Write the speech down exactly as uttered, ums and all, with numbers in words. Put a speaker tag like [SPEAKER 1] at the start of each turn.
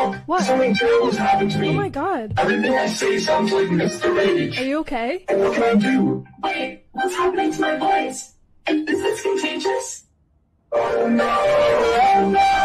[SPEAKER 1] help!
[SPEAKER 2] What?
[SPEAKER 1] Something terrible's happened to me.
[SPEAKER 2] Oh my god.
[SPEAKER 1] Everything I say sounds like Mister Rage.
[SPEAKER 2] Are you okay?
[SPEAKER 1] What can I do?
[SPEAKER 3] Wait, what's happening to my voice? Is this contagious?
[SPEAKER 1] Oh no! Oh no!